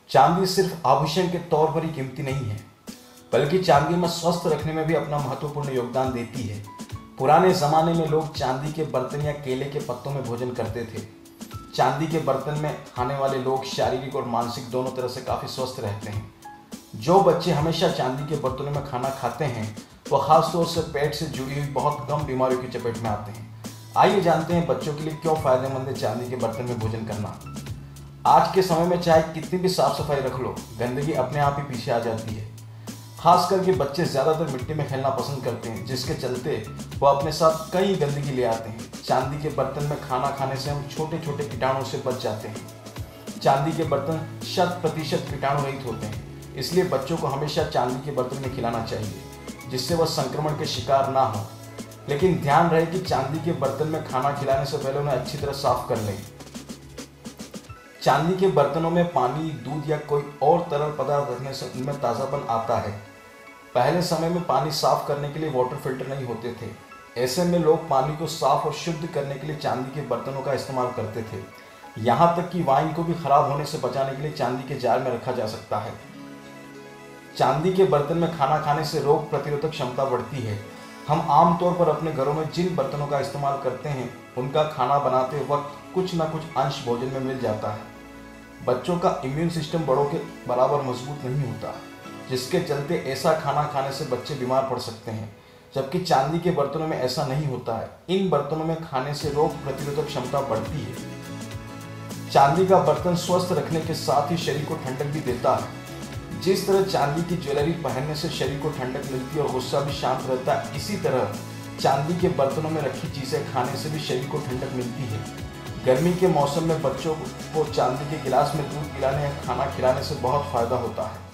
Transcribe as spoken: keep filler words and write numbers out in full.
चांदी सिर्फ आभूषण के तौर पर ही कीमती नहीं है, बल्कि चांदी में स्वस्थ रखने में भी अपना महत्वपूर्ण योगदान देती है। पुराने ज़माने में लोग चांदी के बर्तन या केले के पत्तों में भोजन करते थे। चांदी के बर्तन में खाने वाले लोग शारीरिक और मानसिक दोनों तरह से काफ़ी स्वस्थ रहते हैं। जो बच्चे हमेशा चांदी के बर्तनों में खाना खाते हैं वो खासतौर से पेट से जुड़ी हुई बहुत कम बीमारियों की चपेट में आते हैं। आइए जानते हैं बच्चों के लिए क्यों फायदेमंद है चांदी के बर्तन में भोजन करना। आज के समय में चाहे कितनी भी साफ सफाई रख लो, गंदगी अपने आप ही पीछे आ जाती है। खास करके बच्चे ज़्यादातर मिट्टी में खेलना पसंद करते हैं, जिसके चलते वो अपने साथ कई गंदगी ले आते हैं। चांदी के बर्तन में खाना खाने से हम छोटे छोटे कीटाणुओं से बच जाते हैं। चांदी के बर्तन शत प्रतिशत कीटाणु रहित होते हैं, इसलिए बच्चों को हमेशा चांदी के बर्तन में खिलाना चाहिए, जिससे वह संक्रमण के शिकार ना हो। लेकिन ध्यान रहे कि चांदी के बर्तन में खाना खिलाने से पहले उन्हें अच्छी तरह साफ कर लें। चांदी के बर्तनों में पानी, दूध या कोई और तरल पदार्थ रखने से उनमें ताज़ापन आता है। पहले समय में पानी साफ करने के लिए वाटर फिल्टर नहीं होते थे। ऐसे में लोग पानी को साफ और शुद्ध करने के लिए चांदी के बर्तनों का इस्तेमाल करते थे। यहाँ तक कि वाइन को भी खराब होने से बचाने के लिए चांदी के जार में रखा जा सकता है। चांदी के बर्तन में खाना खाने से रोग प्रतिरोधक क्षमता बढ़ती है। हम आमतौर पर अपने घरों में जिन बर्तनों का इस्तेमाल करते हैं उनका खाना बनाते वक्त कुछ न कुछ अंश भोजन में मिल जाता है। बच्चों का इम्यून सिस्टम बड़ों के बराबर मजबूत नहीं होता, जिसके चलते ऐसा खाना खाने से बच्चे बीमार पड़ सकते हैं, जबकि चांदी के बर्तनों में ऐसा नहीं होता है। इन बर्तनों में खाने से रोग प्रतिरोधक क्षमता बढ़ती है। चांदी का बर्तन स्वस्थ रखने के साथ ही शरीर को ठंडक भी देता है। जिस तरह चांदी की ज्वेलरी पहनने से शरीर को ठंडक मिलती है और गुस्सा भी शांत रहता है, इसी तरह चांदी के बर्तनों में रखी चीज़ें खाने से भी शरीर को ठंडक मिलती है। गर्मी के मौसम में बच्चों को चांदी के गिलास में दूध पिलाने या खाना खिलाने से बहुत फायदा होता है।